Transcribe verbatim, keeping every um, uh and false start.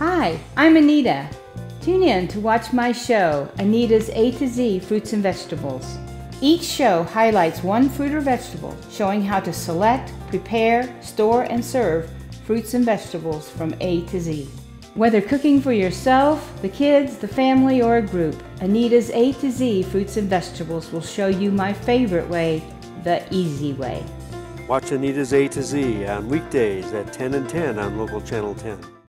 Hi, I'm Anita. Tune in to watch my show, Anita's A to Z Fruits and Vegetables. Each show highlights one fruit or vegetable, showing how to select, prepare, store, and serve fruits and vegetables from A to Z. Whether cooking for yourself, the kids, the family, or a group, Anita's A to Z Fruits and Vegetables will show you my favorite way, the easy way. Watch Anita's A to Z on weekdays at ten and ten on Local Channel ten.